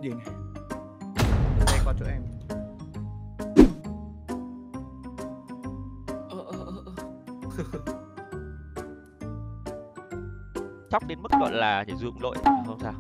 gì này. Đây qua chỗ em. Chóc đến mức gọi là chỉ dùng lỗi không sao.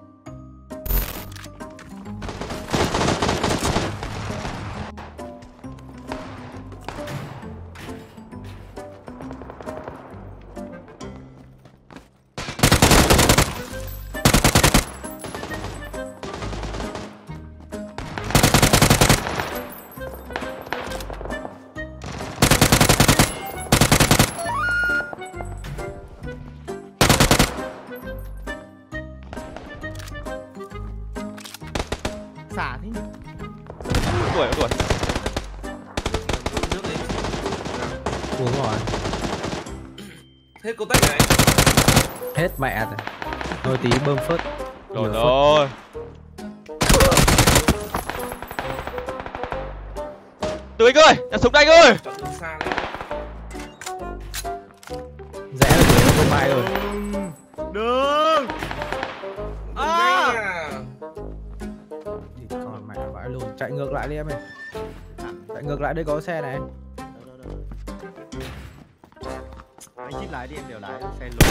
Xả thế nhỉ? Tuổi. Nước đi. Uống rồi. Hết contact này. Hết mẹ rồi. Thôi tí bơm phớt. Rồi. Từ anh ơi, nhà súng đây anh ơi. Chọn đường xa đấy. Rẽ là dưới không mai rồi. Đừng. Thì còn mẹ vãi luôn. Chạy ngược lại đi em ơi. Chạy ngược lại đây có xe này. Anh chít lái đi, em đều lái xe lùi.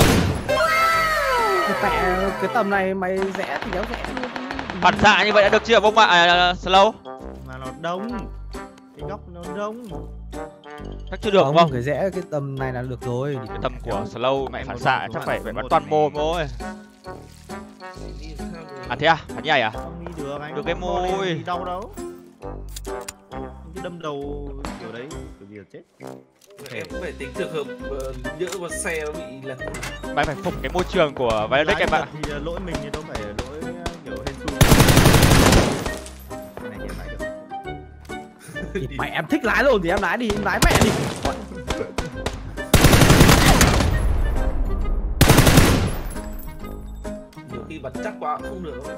Mẹ cái tầm này mày rẽ thì đéo rẽ luôn. Phản xạ như vậy đã được chưa bông ạ? Slow. Mà nó đông. Cái góc nó đông. Chắc chưa được Không, không? cái rẽ cái tầm này là được rồi. Cái tầm của Slow mẹ phản xạ chắc phải bắn toàn mồm thôi. Đi sao rồi? À thế à? Phản như này à? Không đi được anh. Được cái môi. Đi đâu đâu. Cái đâm đầu kiểu đấy, kiểu gì là chết. Em cũng phải tính trường hợp nhỡ mà xe nó bị lật. Mày phải phục cái môi trường của Violec em ạ. Thì lỗi mình thì đâu phải lỗi kiểu hên xui. Cái này thì em lái được. Thì mẹ em thích lái luôn thì em lái đi, em lái mẹ đi. Nhiều khi bật chắc quá cũng không được đâu.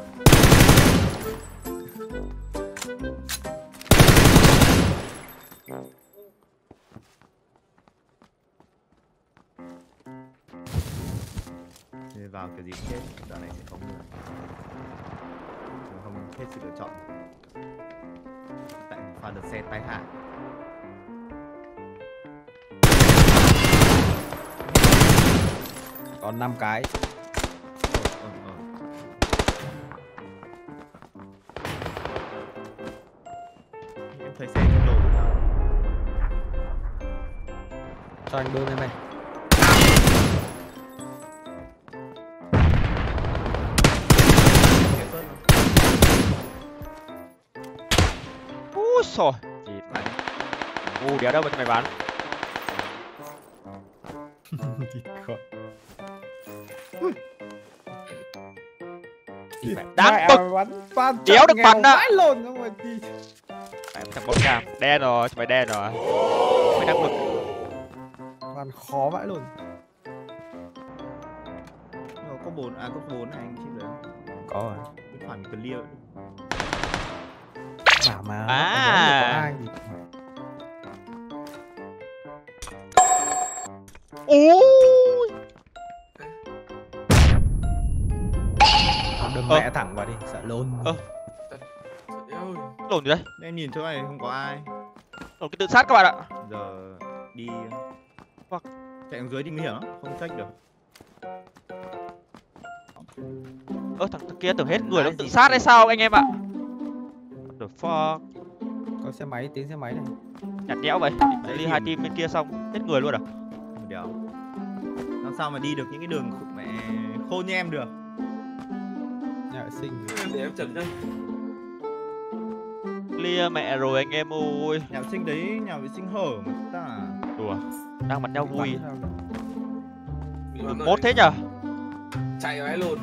Thì vào kiểu gì cũng chết, đoạn này sẽ không nữa. Không hết sự lựa chọn. Tại pha được xe tái hạ. Còn 5 cái. Em thấy xe trong đồ của tao. Cho anh bơm em này. Úi xồi. Đéo đâu mà mày bán. Đáng bực. Đéo được bắn ạ. Lồn xong rồi đi. Thằng bóng cam đen rồi, mày đen rồi. Mày đang bực. Toàn khó vãi luôn. Có 4 này anh chứ rồi. Có rồi. Cái khoản clear. Bảo mà À. có ai thì Ui. đâm mẹ thẳng vào đi, sợ lôn. Trời ơi. Lồn gì đấy? Em nhìn chỗ này không có ai. Lồn cái tự sát các bạn ạ. Giờ đi Hoặc chạy xuống dưới đi nguy hiểm lắm, không check được. thằng kia tưởng hết người nó tự sát hay sao anh em ạ? The fuck. Có xe máy, tiếng xe máy này. Nhạt nhẽo vậy. Đi hai team bên kia xong hết người luôn à? Đéo. Làm sao mà đi được những cái đường mẹ khôn như em được. Nhà vệ sinh. Để em chấm đây. Lia mẹ rồi anh em ơi. Nhà vệ sinh đấy, nhà vệ sinh hở mà ta. Đùa. Đang bắn nhau vui. Bị bắn Mốt thế nhở? Chạy vãi lồn.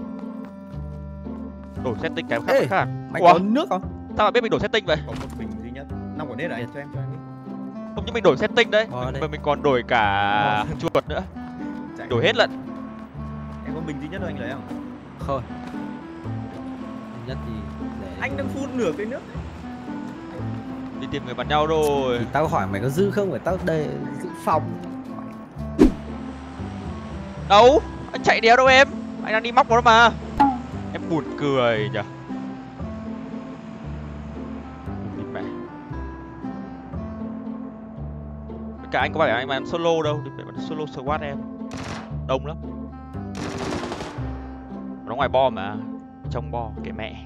Đổi setting cái Ê, khác. mày Ủa? có nước không? Sao mà biết mình đổi setting vậy? Có một bình duy nhất. 5 quả nết đấy, cho em đi. Không nhưng mình đổi setting đấy. Đây. Mà mình còn đổi cả chuột nữa. Chạy. Đổi hết lận. Em có bình duy nhất thôi anh lấy không? Không. Nhất thì để Anh đang phun nửa cái nước. Đi tìm người bắn nhau rồi. thì tao hỏi mày có giữ không, phải tao đây giữ phòng. Đâu? Anh chạy đéo đâu em? Anh đang đi móc nó mà. Em buồn cười nhở. Cả anh có phải anh mà em solo đâu, đừng phải solo squad em. Đông lắm. Nó ngoài bo mà, trong bo kệ mẹ.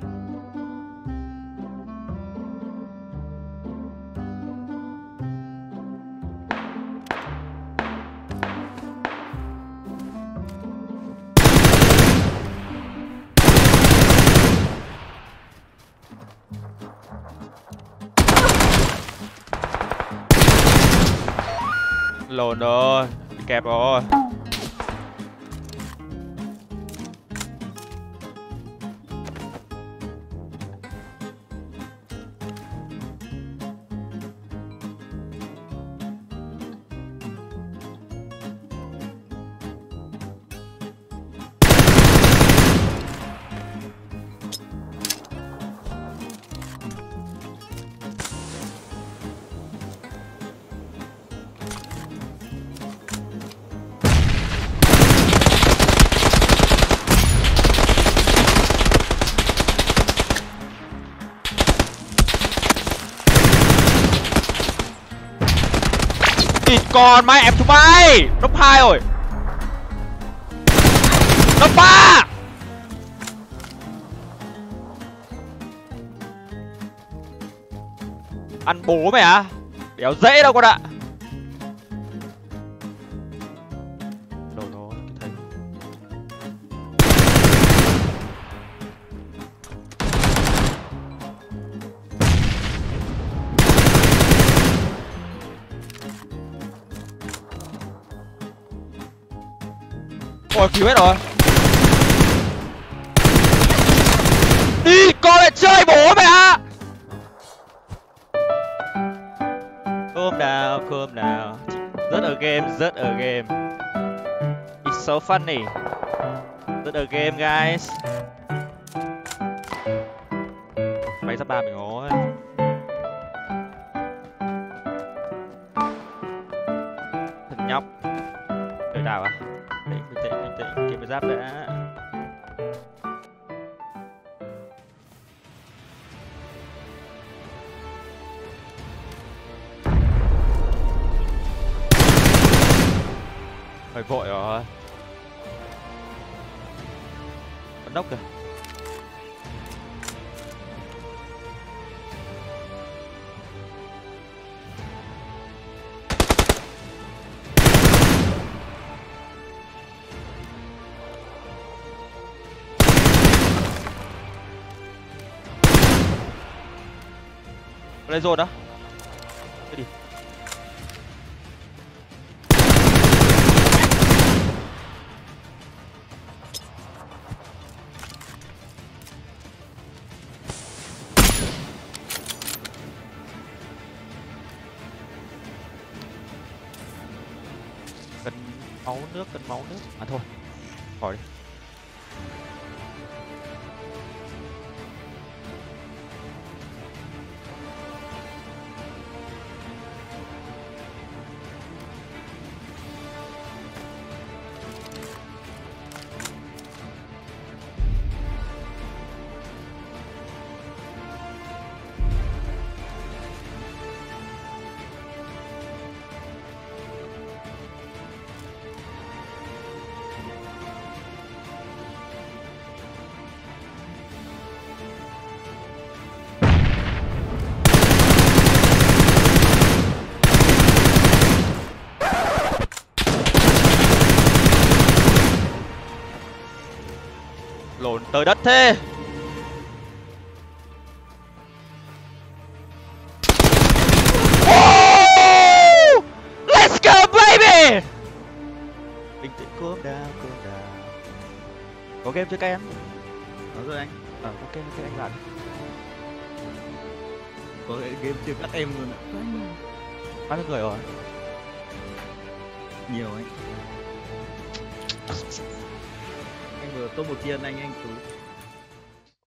Lồn rồi, bị kẹp rồi. Còn mày em chúng mày nóc 2 rồi, nóc 3 ăn bố mày à, đéo dễ đâu con ạ. Đâu đó cái thấy ôi cứu hết rồi. Đi con lại chơi bố mày à. Calm down. Rất ở game, rất ở game. It's so funny. Rất ở game guys. Máy sắp 3 mình ngố. Thằng nhóc. Đợi đảo à? Bình tĩnh, kiếm cái giáp đã. Hơi vội rồi. Bắn nóc kìa. Lấy rồi đó. Cái đi. Cần máu nước, à thôi khỏi đi. Lộn tới đất thế. Oh! Let's go baby. Bình tĩnh, calm down. Có game chưa các em? Có rồi anh. Có game chưa anh bạn? Có game chưa các em luôn ạ. Bao nhiêu người rồi? Nhiều anh. Anh vừa top 1 thiên anh Tú.